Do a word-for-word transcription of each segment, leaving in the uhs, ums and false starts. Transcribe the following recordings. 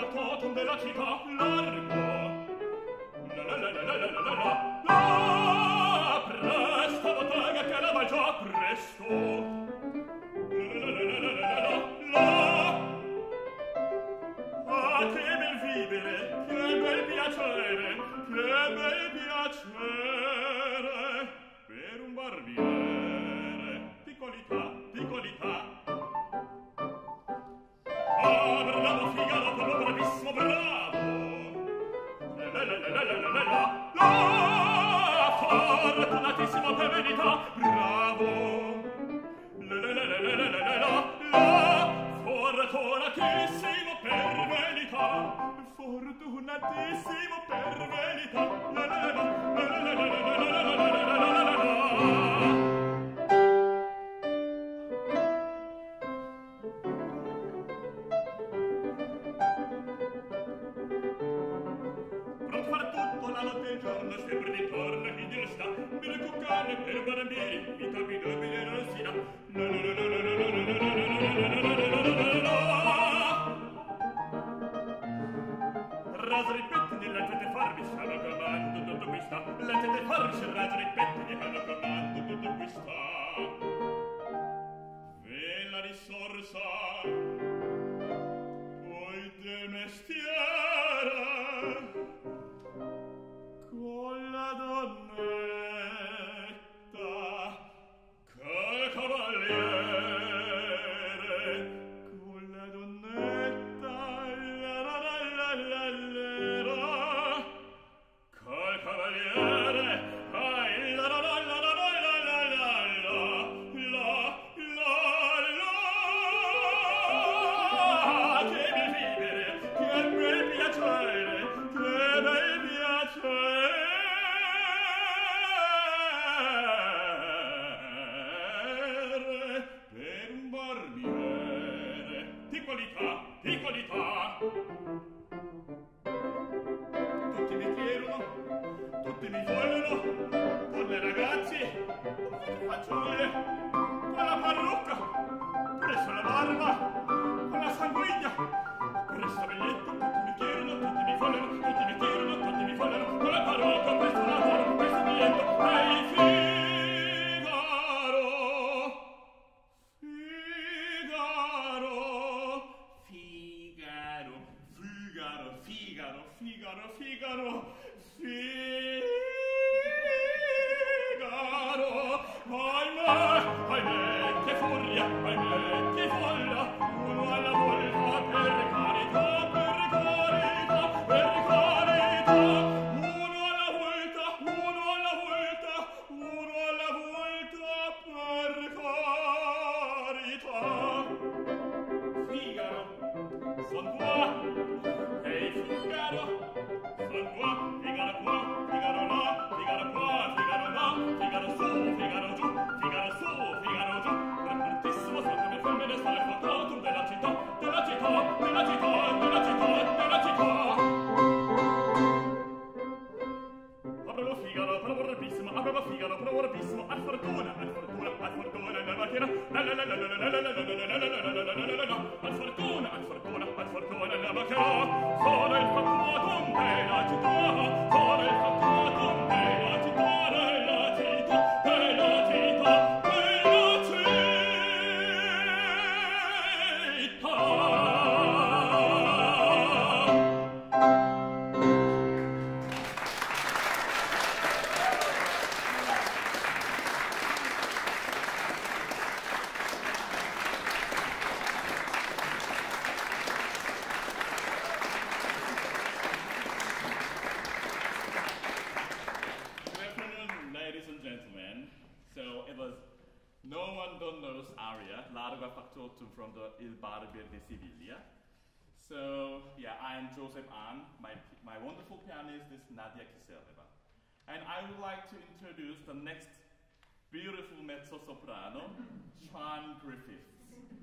factotum della città largo. La la la la la la la la la, presto bottega che la va già presto. La la la la la la la. Ah, che bel vivere, che bel piacere, che bel piacere per un barbiere di qualità, di qualità. Ah, bravo Figaro, quello bravissimo, bravo. La la la la la la la la la, fortunatissimo per verità, bravo. La la la la la la la la la, fortunatissimo per verità, fortunatissimo per verità. La la la la la la la la la la la la la la. Per far tutto la notte e il giorno, sempre di torno chi Dio sta, per cuccare, per barbieri, vita bidobile non si dà. La la la la la la la la la la la la la. Rasare i pettini, lasciate farvi, stanno comando tutto qui sta. Lasciate farvi, rasare i pettini, hanno comando tutto qui sta. Ve la risorsa, poi del mestiere, con la donnetta, col cavaliere, con la donnetta, la la la la la la, col cavaliere, ai la la la la la la la la la la la. Che bel vivere, che bel piacere, che bel piacere per un barbiere di qualità, di qualità. Tutti mi chiedono, tutti mi vogliono, con le ragazzi, fagiole, con la parrucca, presso la barba, con la sanguigna, presso Belletto, tutti mi chiedono, tutti mi vogliono, tutti mi chiedono, tutti mi vogliono, con la parrucca, presso la barba, presso Belletto. Ehi Figaro, Figaro, Figaro, Figaro, Figaro, Figaro, Figaro, ahimè, ahimè, che furia, ahimè, che folla, uno alla volta, per carità, per carità, per carità, uno alla volta, uno alla volta, uno alla volta, per carità. Figaro, son qua, ehi Figaro, son qua, Figaro qua, Figaro là, Figaro qua, Figaro là, Figaro su, Figaro giù, Figaro su, Figaro giù, repartissimo sotto le femmine sta il factotum della città, della città, della città, della città, della città. Aprovo Figaro, aprovo rapissimo, aprovo Figaro, aprovo rapissimo, al fortuna, al fortuna, al fortuna, nella macchina, la la la la la la la la la la la la la, al fortuna, al fortuna, al fortuna, nella macchina, sono il factotum della città, sono il factotum della città, della città, della città, della città. No one don't knows aria, Larga Factotum from the Il Barbiere di Siviglia. So, yeah, I am Jeongmeen Ahn. My, my wonderful pianist is Nadia Kisseleva. And I would like to introduce the next beautiful mezzo-soprano, Siân Griffiths.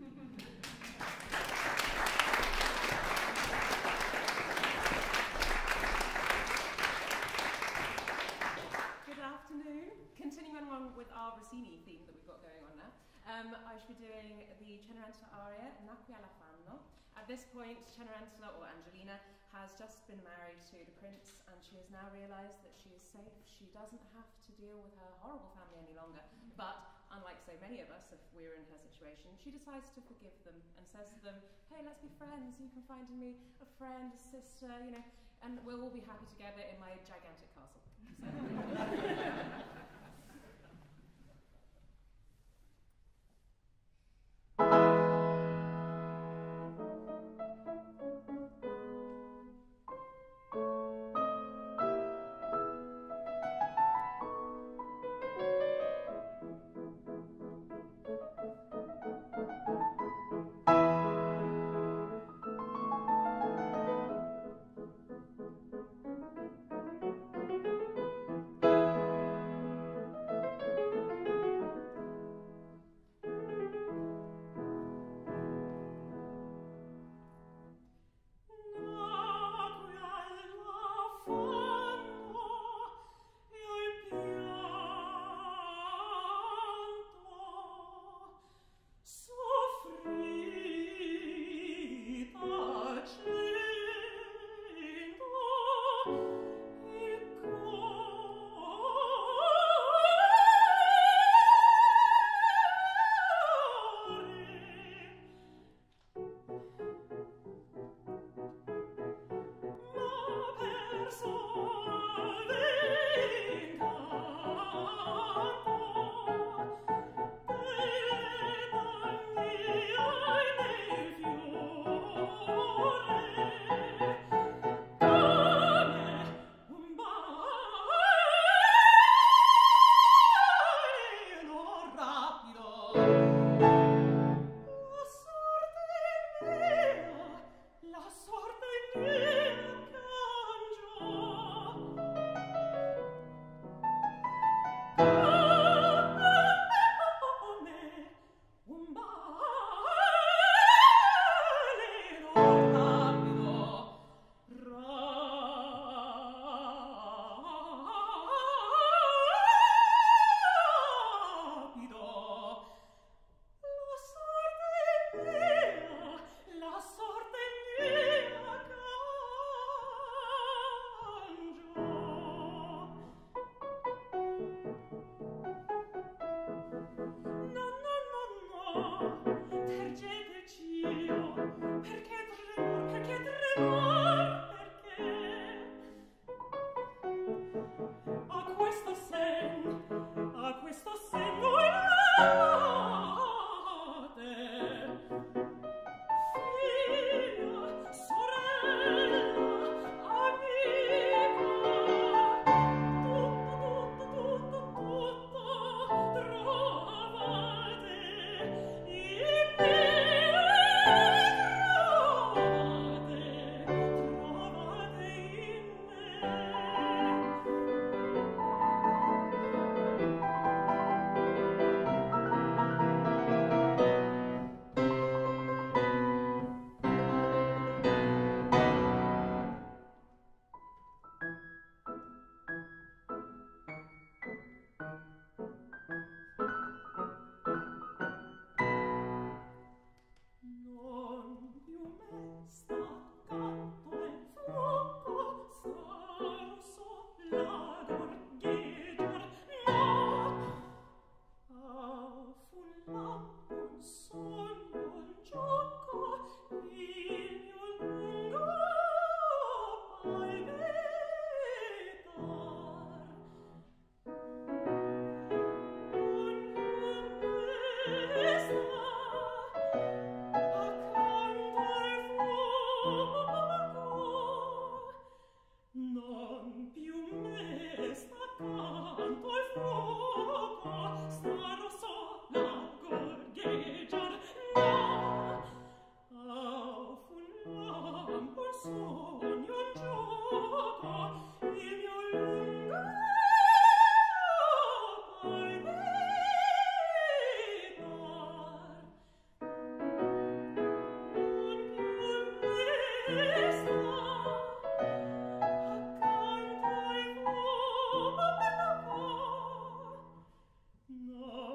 Good afternoon. Continuing on with our Rossini theme that we've got going on now, um, I shall be doing the Cenerentola aria, Nacqui alla Fanno, ad this point, Cenerentola, or Angelina, has just been married to the prince, and she has now realised that she is safe. She doesn't have to deal with her horrible family any longer. But unlike so many of us, if we're in her situation, she decides to forgive them and says to them, hey, let's be friends. You can find in me a friend, a sister, you know, and we'll all be happy together in my gigantic castle. So.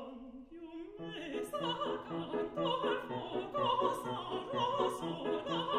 Canto al fuoco sarò sola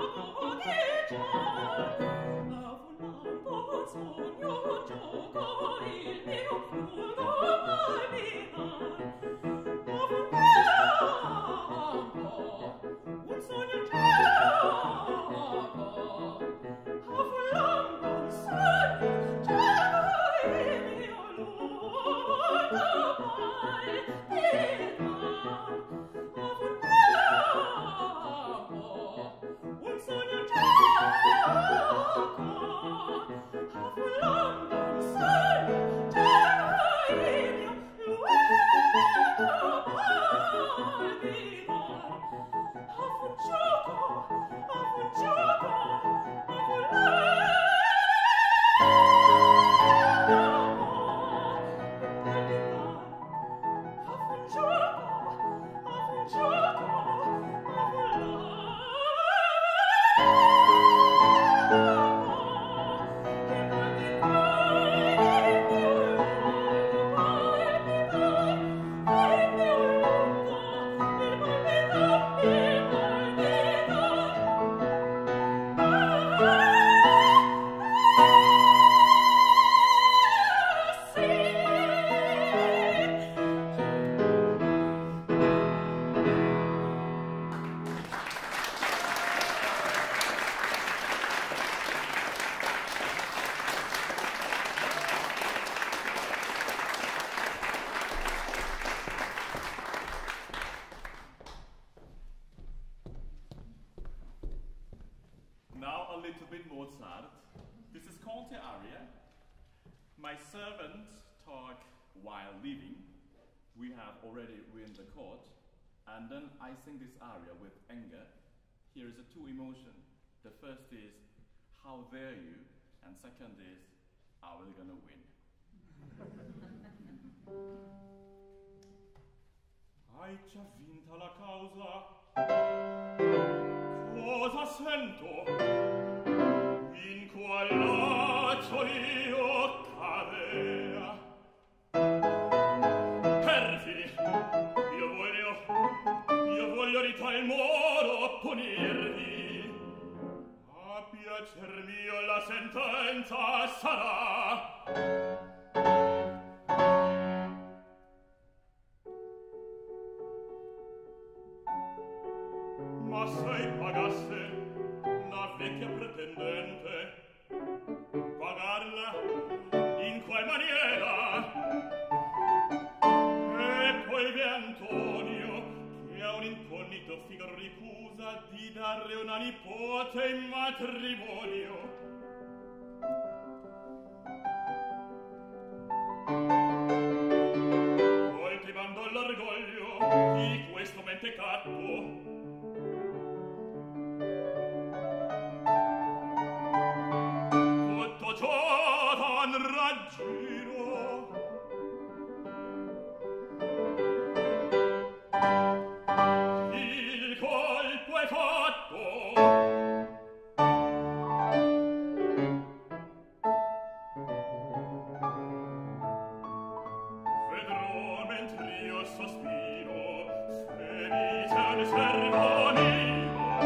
My servant talk while leaving. We have already written the chord, and then I sing this aria with anger. Here is a two emotion. The first is, how dare you? And second is, are we gonna win? Hai già vinta la causa? Cosa sento? In qual laccio io cadea? Perfidi, io voglio, io voglio di tal modo punirvi. A piacer mio la sentenza sarà. Ma se pagasse la vecchia pretendente, pagarla in qual maniera? E poi vi Antonio, che a un incognito figaro ricusa di darle una nipote in matrimonio. Coltivando l'orgoglio di questo mentecatto, raggiro il colpo è fatto. Vedrò mentr'io sospiro se mi c'è un servo mio.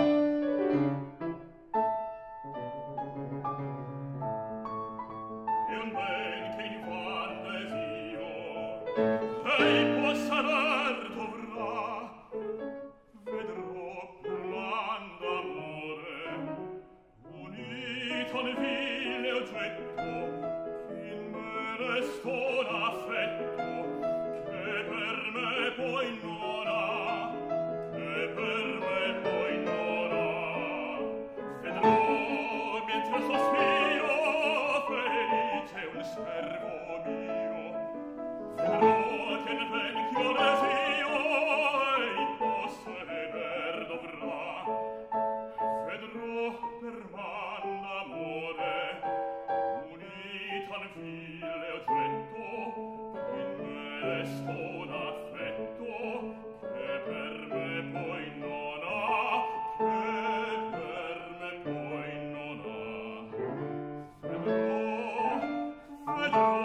Lei può saper dovrà, vedrò plan d'amore, unito al vile oggetto, che in me restò l'affetto, che per me poi non ha, che per me poi non ha. Vedrò mentre sospiro, felice un servo mio. Vedrò che il vecchio desio ei possedere dovrà. Vedrò per man d'amore, unito al vile oggetto, in me restò l'affetto, che per me poi non ha, che per me poi non ha. Vedrò, vedrò,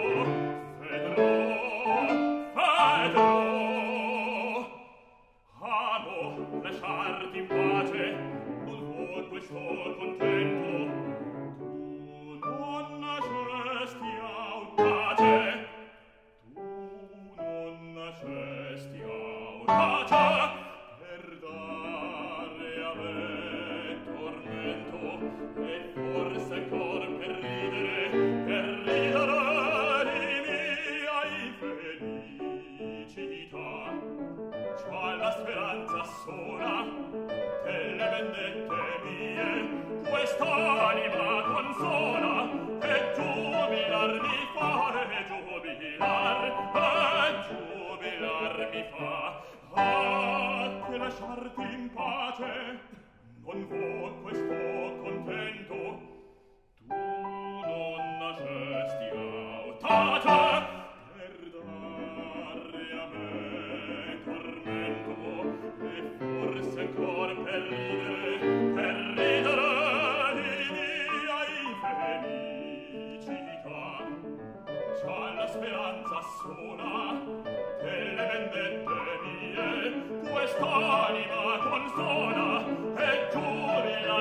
lasciarti in pace, non vuoi questo contento. Tu non nascesti audace, tu non nascesti audace, per dare a me tormento, e forse ancor per ridere, per ridere di mia infelicità. C'ha la speranza sola delle vendette mie, quest'anima consola, e giubilar mi fa, e giubilar, e giubilar mi fa. Ah, che lasciarti in pace, non vo questo contento. Tu non nascesti audace, per dare a me tormento, e forse ancor per ridere, per ridere di mia infelicità. C'ha la speranza sola delle vendette mie, quest'anima consola, e giubilar mi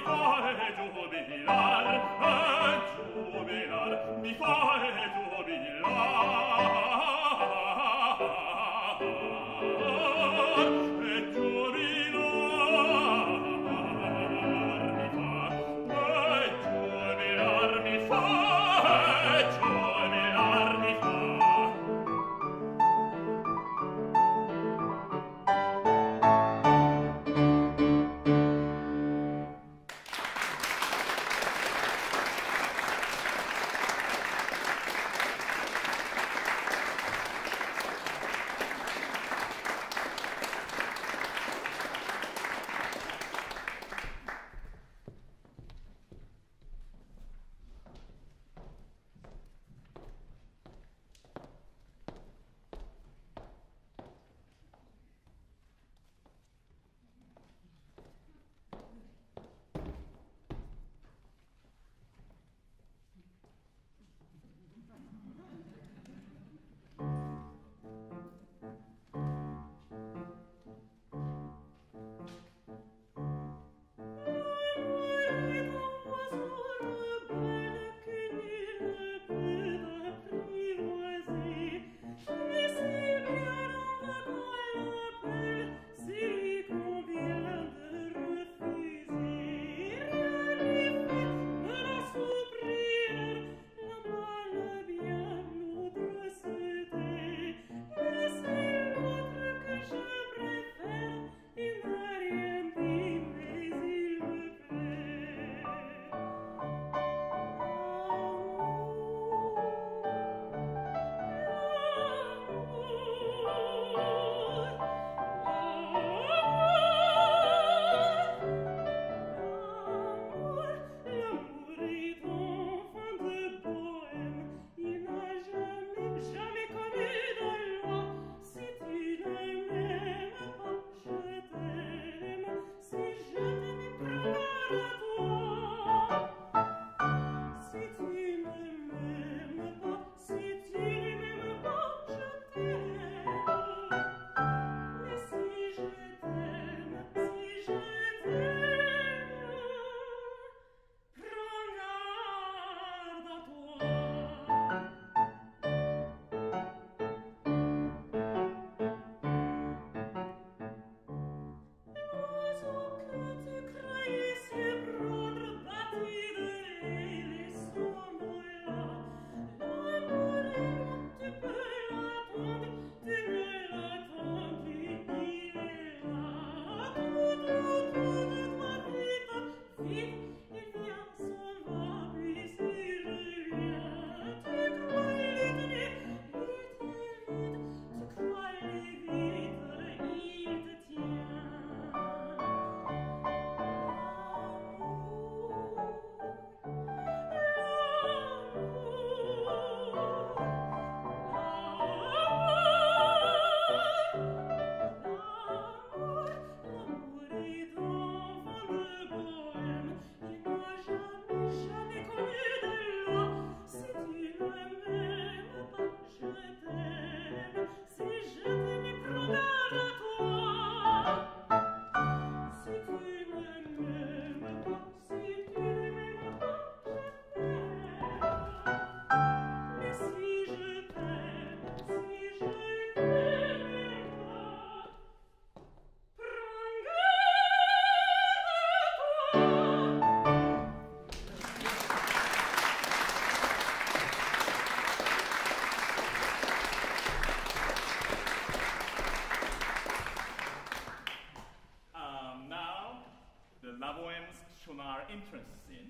interests in.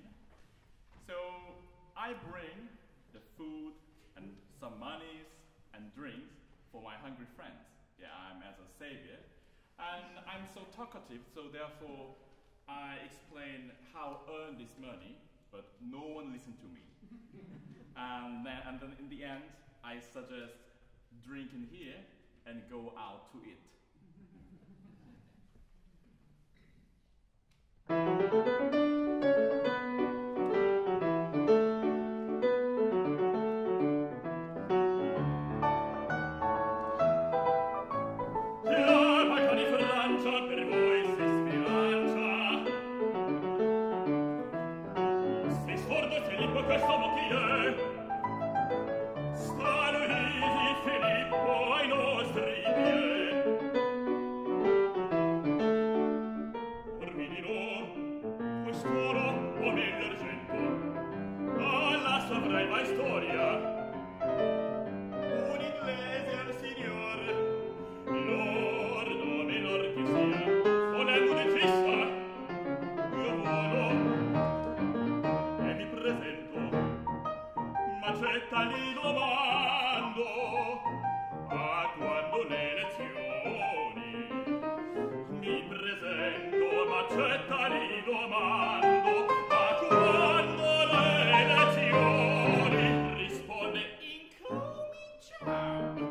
So I bring the food and some monies and drinks for my hungry friends. Yeah, I'm as a savior. And I'm so talkative, so therefore I explain how I earn this money, but no one listened to me. and, then, and then in the end, I suggest drinking here and go out to eat. Filippo quest'uomo chi è? Sta Luigi Filippo ai nostri piedi. Ormi dirò quest'oro o meglio argento alla sovrema storia. Un inglese al signor Lord o minor che sia, volendo di fissa io volo e mi presento, Macetta gli domando a quando le lezioni. Mi presento, Macetta gli domando a quando le lezioni. Risponde, incominciamo.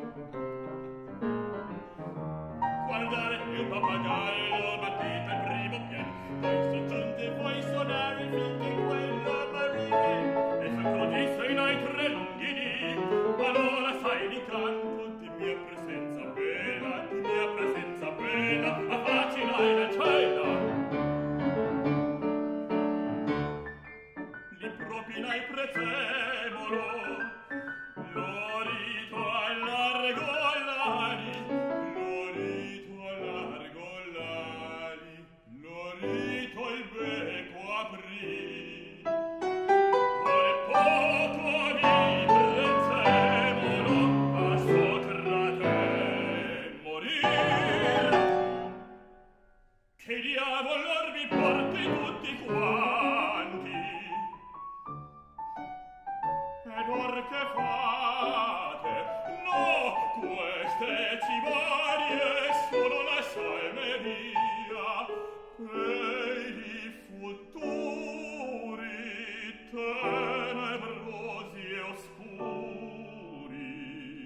Guardare il pappagallo battete il primo piede, poi soggiunge vuoi suonare finché quello marine, e se così sei nei tre lunghi dì, allora sai di canto di mia presenza bella, di mia presenza bella, affaccinai nel cielo. Li propinai prezzemolo, l'orito all'argolari, l'orito all'argolari, l'orito il becco aprì. Ore poco mi prezzemolo a Socrate morir. Che diavolo vi porti tutti quanti? Ed or che fate? No, queste cibarie sono la salmeria e i futuri tenebrosi e oscuri.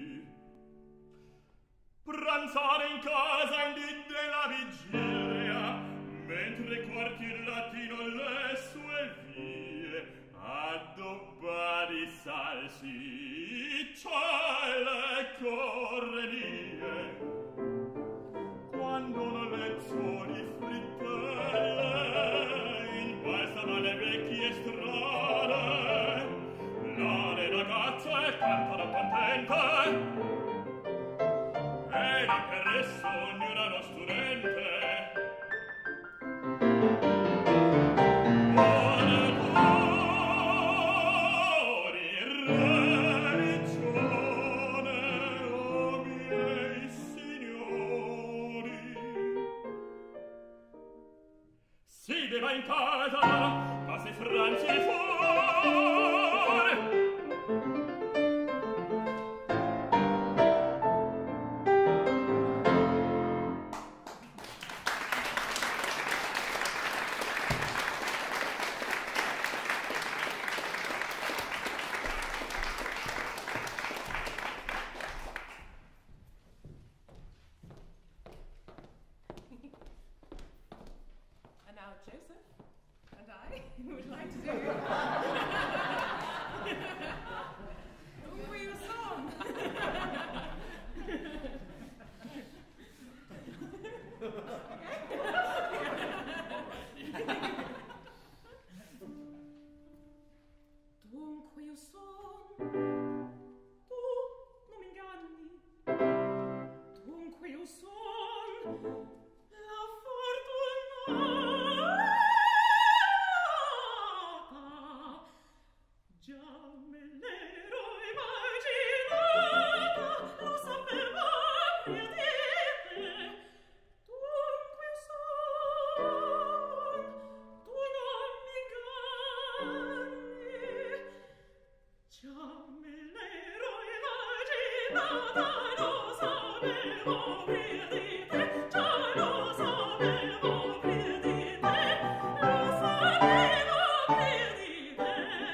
Pranzare in casa in dì della vigilia, mentre quarti il latino le sue vie, addobbare i salsicce le corredie. Quando non lezioni frittelle, imbalsama le vecchie strade, là le ragazze cantano contente, e di per esso ognuna studente. Si beva in casa, ma si franci fuori. And now Joseph and I would like to do Dunque io son. Dunque io son, tu non mi inganni. Dunque io son la fortuna. Già me l'ero immaginata, lo sapevo prima di te. Dunque son, tu non mi inganni. Già me l'ero immaginata, lo sapevo prima di te. Già lo sapevo prima di te. Lo sapevo prima di te.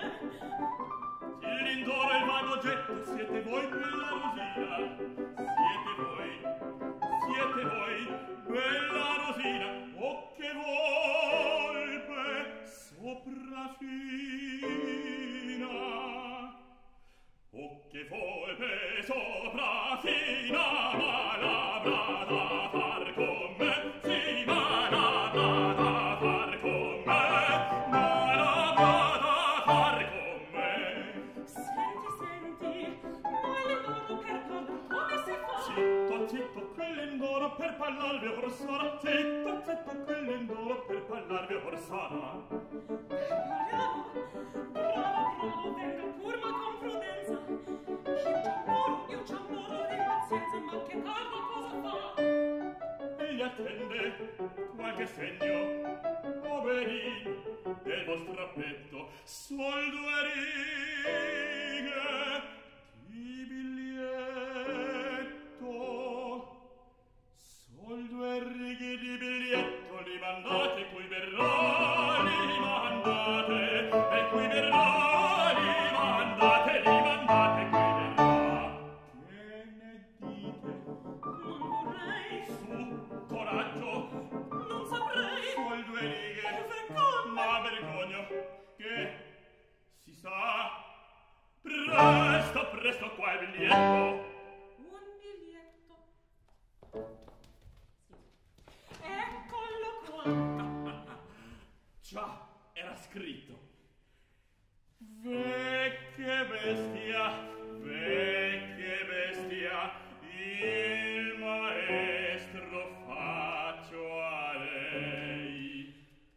L'indoro e il vago oggetto siete voi, bella Rosina, siete voi, siete voi, bella Rosina, oh che volpe sopraffina, oh che volpe sopraffina, ma l'avrà da far con me, sì, ma l'avrà da far con me, ma l'avrà da far con me. aspetto quell'indoro per parlarvi or sana. Parliamo, bravo, bravo, venga pur ma con prudenza. Io c'ammoro, io c'ammoro di pazienza, ma che tardo cosa fa? Egli attende qualche segno, poverin, del vostro petto, suol due righe di biglietto. Sol due righe di biglietto li mandate, cui verrà, li mandate, e cui verrà, li mandate, li mandate, cui verrà. Che ne dite? Non vorrei, Su, coraggio, non saprei. sol due righe, Vergogna. ma vergogno, che si sa. Presto, presto qua il biglietto. Un biglietto. Eccolo qua. Già, era scritto. Vecchia bestia, vecchia bestia, il maestro faccio a lei.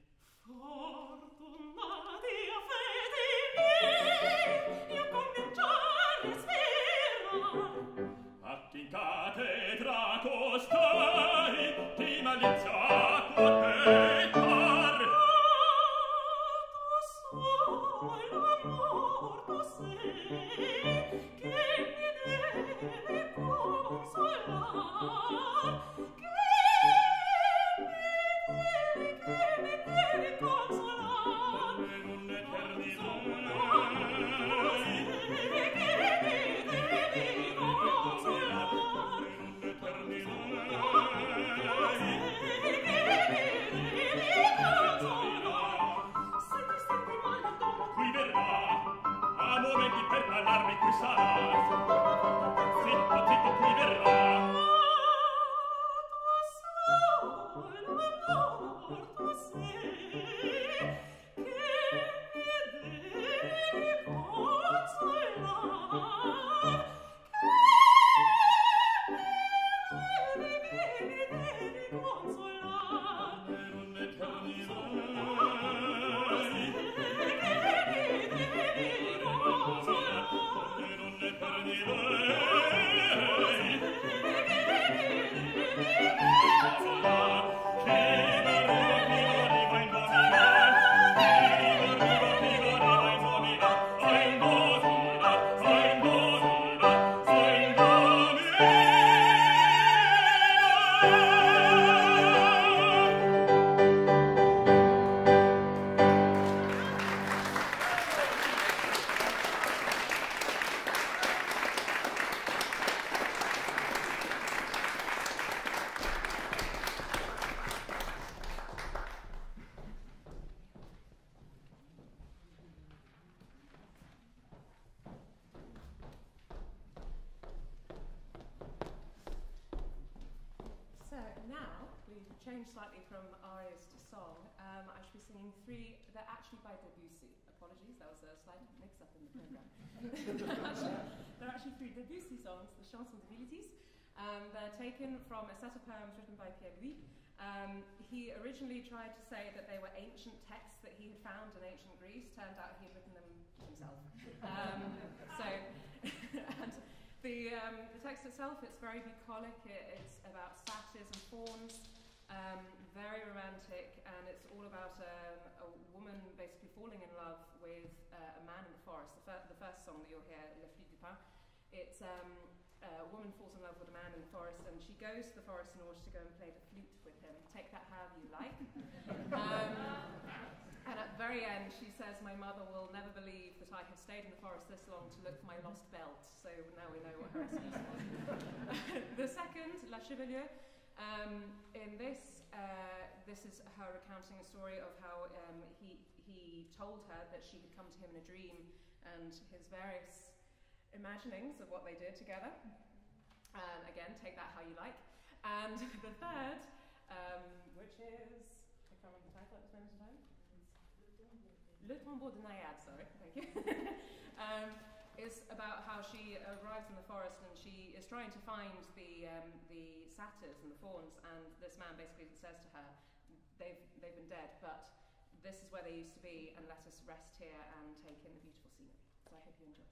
Fortunatia fede miei, io cominciare spero. Attintate tra costei, di malizia poteitar. Alto solo morto sei, che mi deve consolar, che mi devi, che mi devi consolar. Per un'eternità. Qui verrà, a momenti per parlarmi qui sarà. Zitto, zitto, qui verrà. Per un'eternità. Per change slightly from arias to song. Um, I should be singing three. They're actually by Debussy. Apologies, that was a slight mix-up in the program. they're, actually, they're actually three Debussy songs, the Chansons de Bilitis. Um, they're taken from a set of poems written by Pierre Louis. Um, he originally tried to say that they were ancient texts that he had found in ancient Greece. Turned out he had written them himself. Um, so, and the, um, the text itself, it's very bucolic. It, it's about satyrs and fauns. Um, very romantic, and it's all about um, a woman basically falling in love with uh, a man in the forest. The, fir- the first song that you'll hear, Le Flûte du Pan, it's um, a woman falls in love with a man in the forest, and she goes to the forest in order to go and play the flute with him. Take that however you like. um, and at the very end, she says, "My mother will never believe that I have stayed in the forest this long to look for my lost belt." So now we know what her excuse was. The second, La Chevalier. Um, in this, uh, this is her recounting a story of how um, he he told her that she had come to him in a dream, and his various imaginings of what they did together. Um, again, take that how you like. And the third, um, which is, I can't remember the title at this moment in time. Le Tombeau de Nadia, sorry, thank you. um, It's about how she arrives in the forest and she is trying to find the um, the satyrs and the fauns, and this man basically says to her, they've, they've been dead, but this is where they used to be, and let us rest here and take in the beautiful scenery. So I hope you enjoy.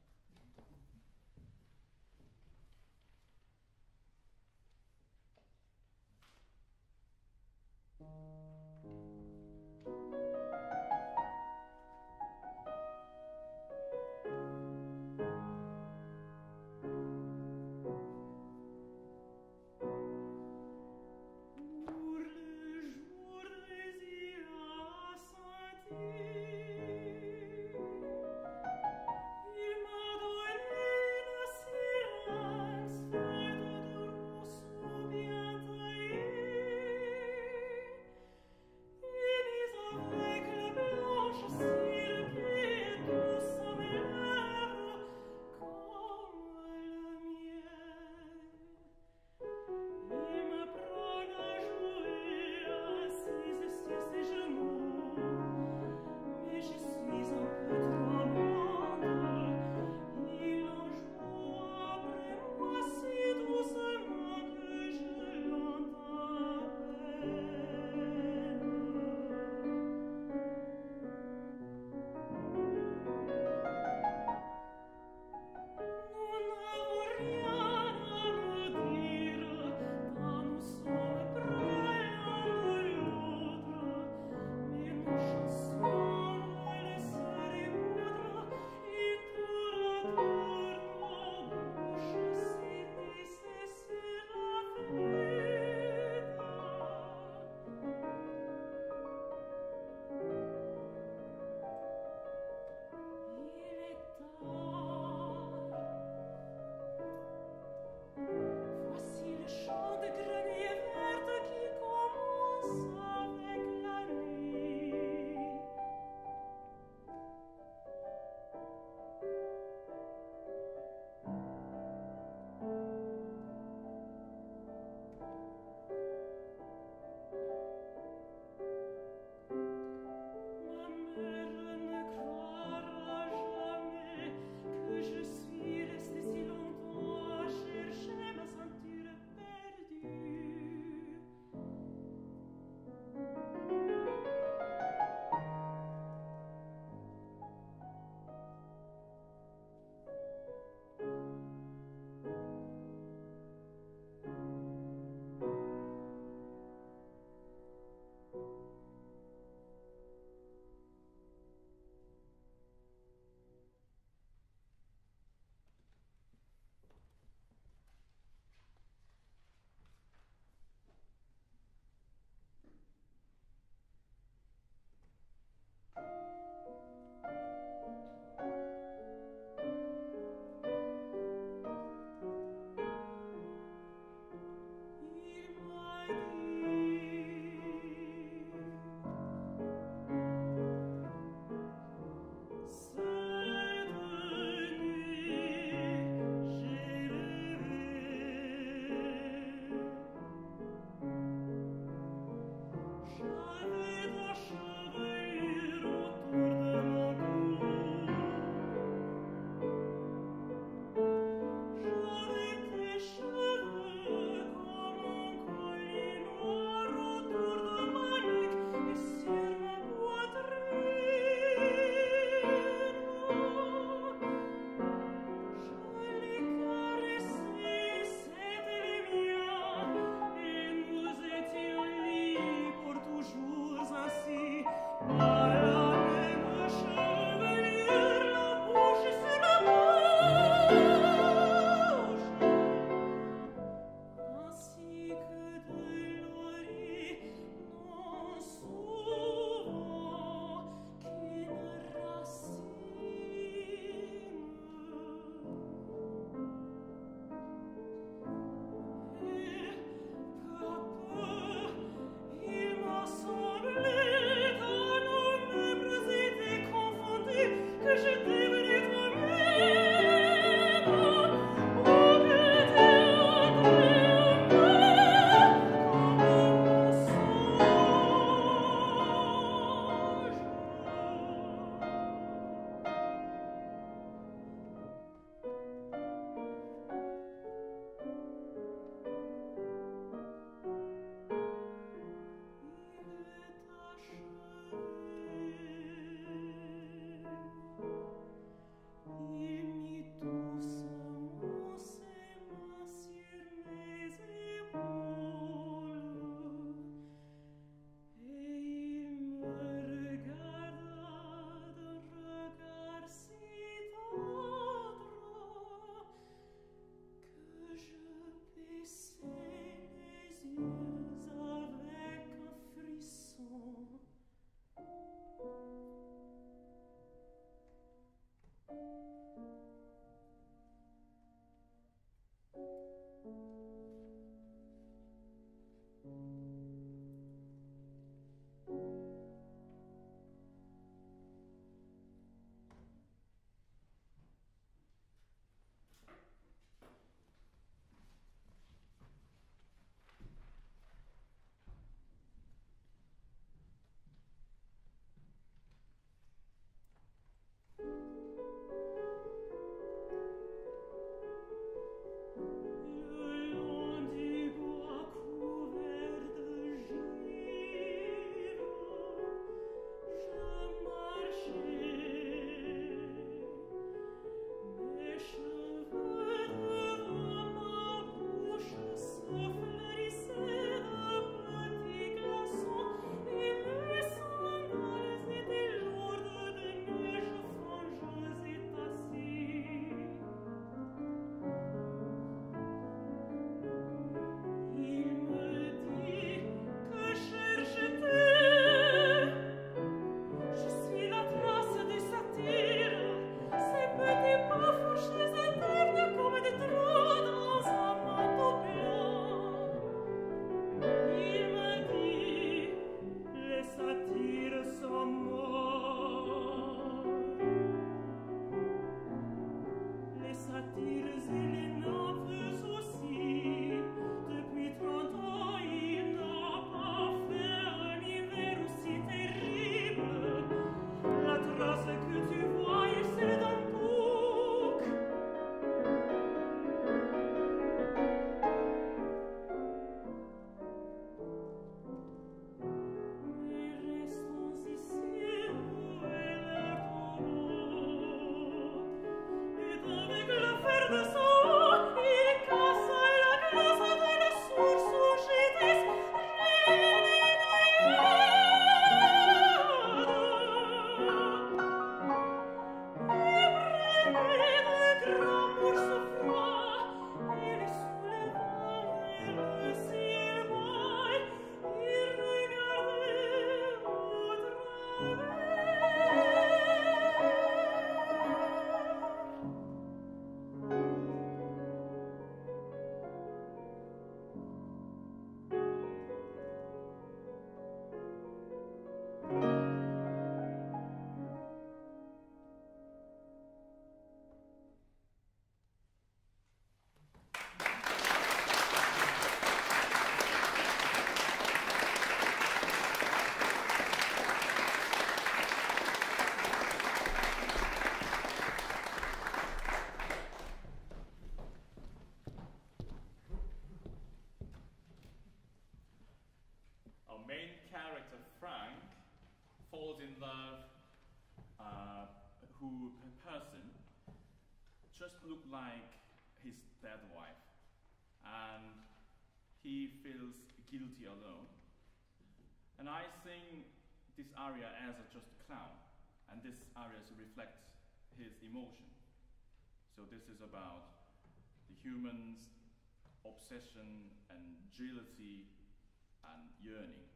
person just look like his dead wife, and he feels guilty alone. And I sing this aria as a just a clown, and this aria reflects his emotion. So this is about the human's obsession and jealousy and yearning.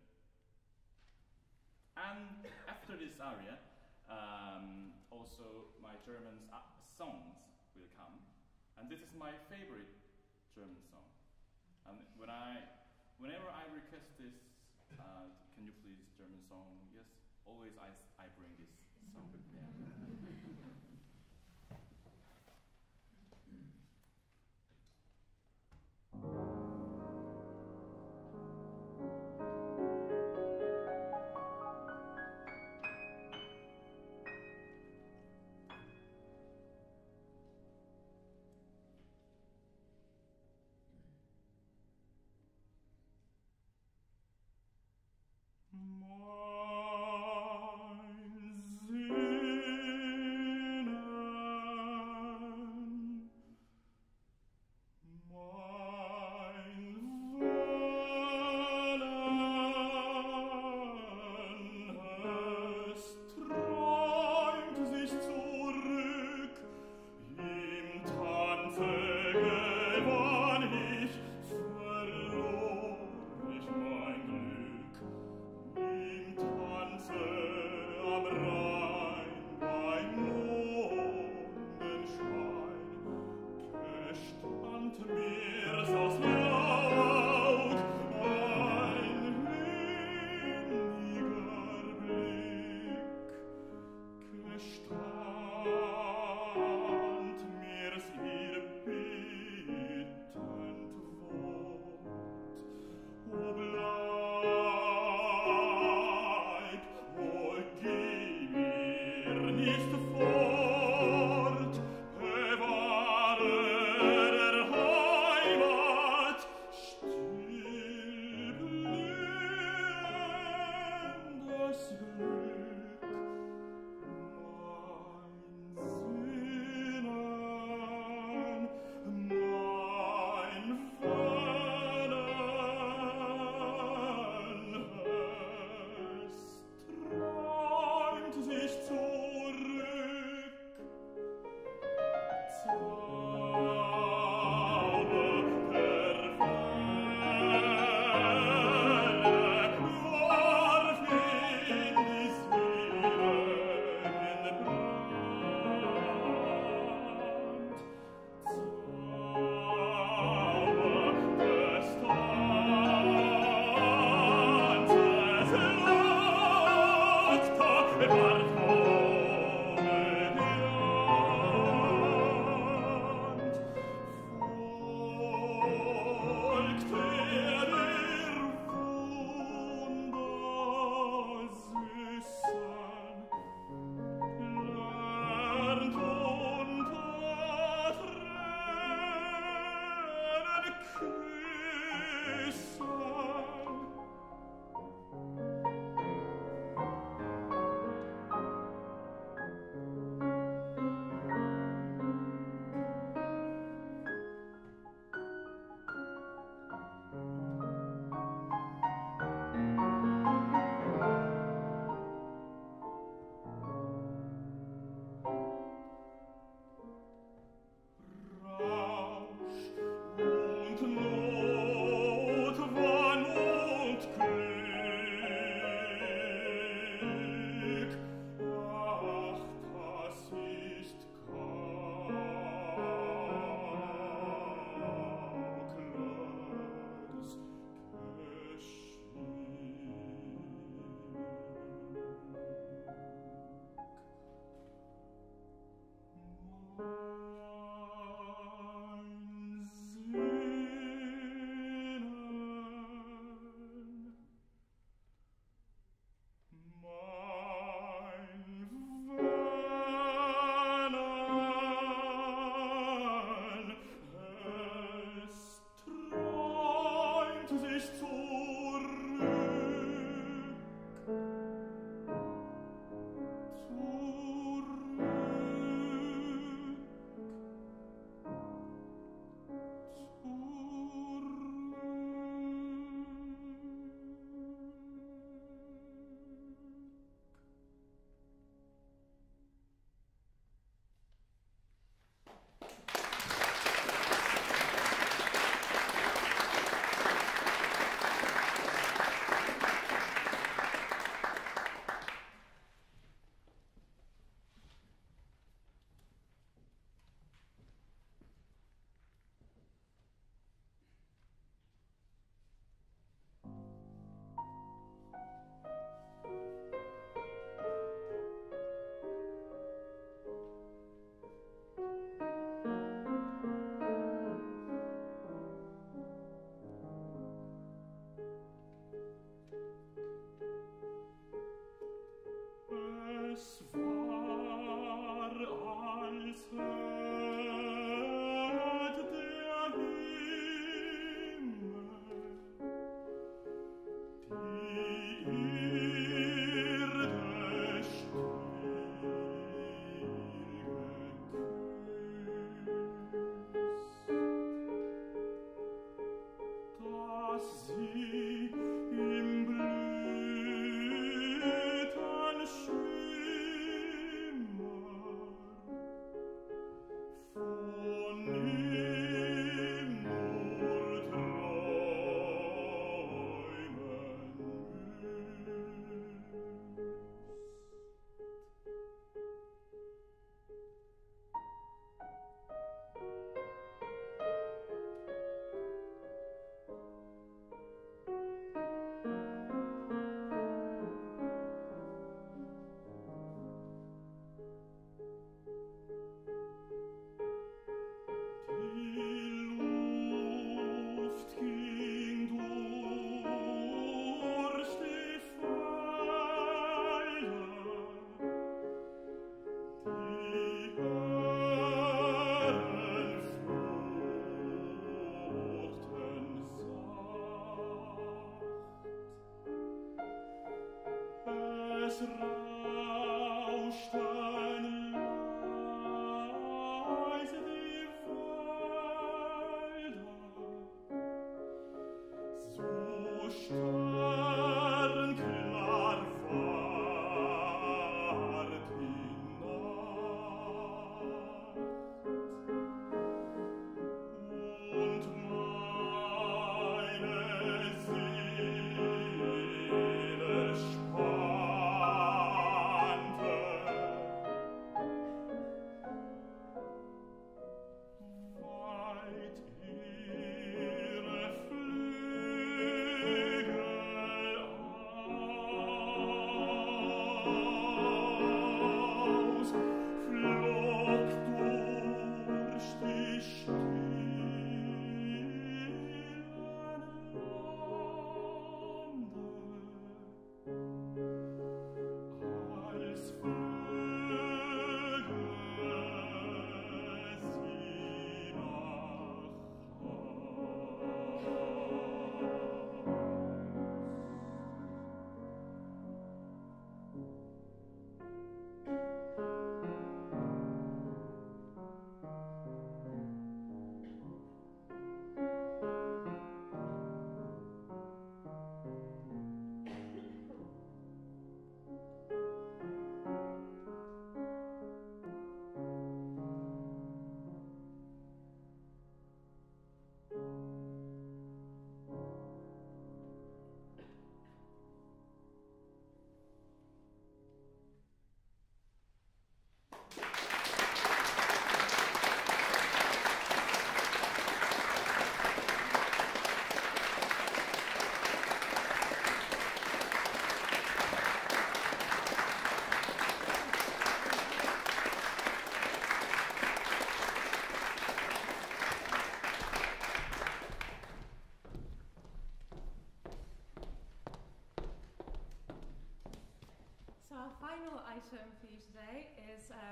And after this aria, um, also my German uh, songs will come, and this is my favorite German song. And when I, whenever I request this, uh, can you please German song? Yes, always I, I bring this song. Yeah. Mein Sinn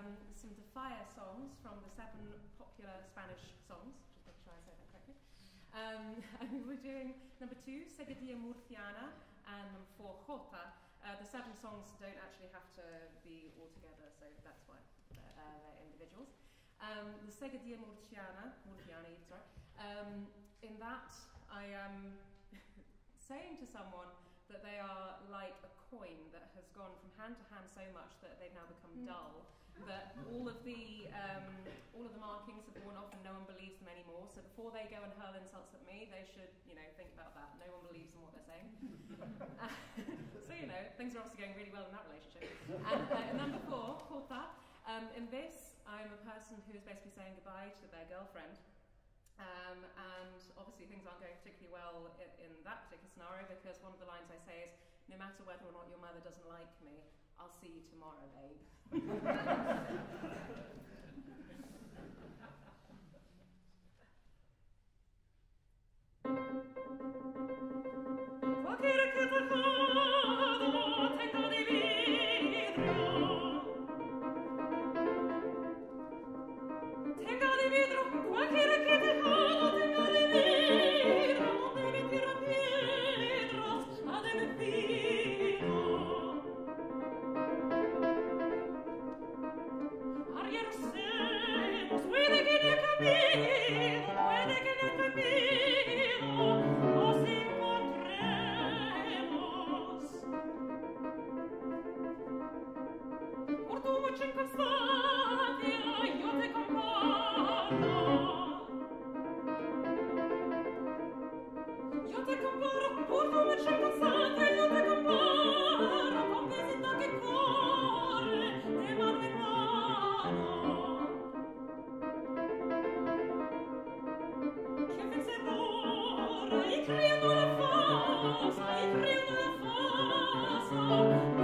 um, some de Falla songs from the seven popular Spanish songs, just make sure I say that correctly. Um, and we're doing number two, Seguidilla Murciana, and number four, Jota. Uh, the seven songs don't actually have to be all together, so that's why they're, uh, they're individuals. Um, the Seguidilla Murciana, Murciana, sorry. Um, in that, I am saying to someone that they are like a coin that has gone from hand to hand so much that they've now become dull, that all of the um, all of the markings have worn off and no one believes them anymore. So before they go and hurl insults at me, they should, you know, think about that. No one believes in what they're saying. uh, so, you know, things are obviously going really well in that relationship. And uh, number four, Jota. Um, in this, I'm a person who is basically saying goodbye to their girlfriend. Um, and obviously things aren't going particularly well in, in that particular scenario, because one of the lines I say is, no matter whether or not your mother doesn't like me, I'll see you tomorrow, babe. I credo la fasa, I credo la fasa.